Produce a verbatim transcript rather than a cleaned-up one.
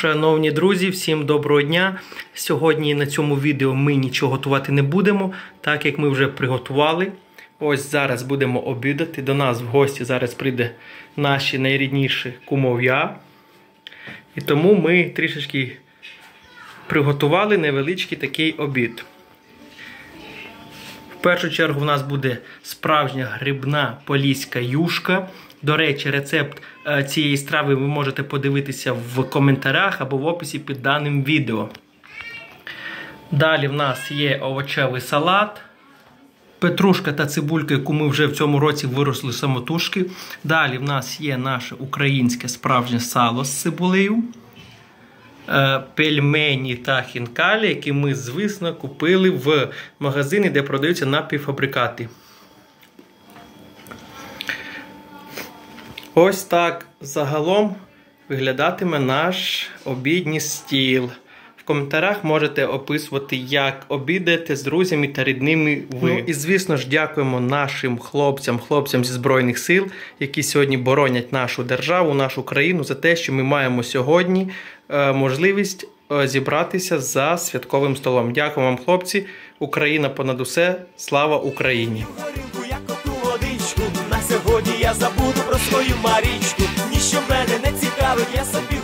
Шановні друзі, всім доброго дня! Сьогодні на цьому відео ми нічого готувати не будемо, так як ми вже приготували. Ось зараз будемо обідати. До нас в гості зараз прийде наші найрідніші кумов'я. І тому ми трішечки приготували невеличкий такий обід. В першу чергу в нас буде справжня грибна поліська юшка. До речі, рецепт цієї страви ви можете подивитися в коментарях або в описі під даним відео. Далі в нас є овочевий салат, петрушка та цибулька, яку ми вже в цьому році виросли самотужки. Далі в нас є наше українське справжнє сало з цибулею, пельмені та хінкалі, які ми, звісно, купили в магазині, де продаються напівфабрикати. Ось так загалом виглядатиме наш обідній стіл. В коментарях можете описувати, як обідаєте з друзями та рідними ви. Ну, і, звісно ж, дякуємо нашим хлопцям, хлопцям зі Збройних сил, які сьогодні боронять нашу державу, нашу країну, за те, що ми маємо сьогодні е, можливість е, зібратися за святковим столом. Дякую вам, хлопці. Україна понад усе. Слава Україні! На сьогодні я забуду про свою Марічку. Ніщо мене не цікавить, я собі